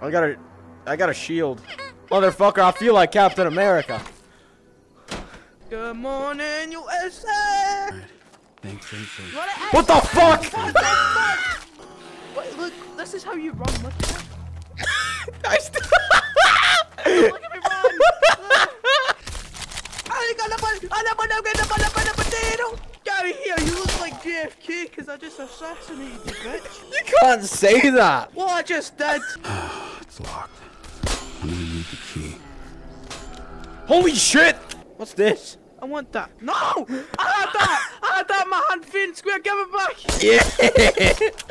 I got a shield. Motherfucker, I feel like Captain America. Good morning, USA! Alright. Thanks. What the fuck? Wait, look, this is how you run. Look at that. Look at me run! Get out of here! You look like JFK because I just assassinated you, bitch. You can't say that. Well, I just did. It's locked. I'm gonna need the key. Holy shit! What's this? I want that. No! I had that! I had that in my hand, Finn. Square, give it back! Yeah!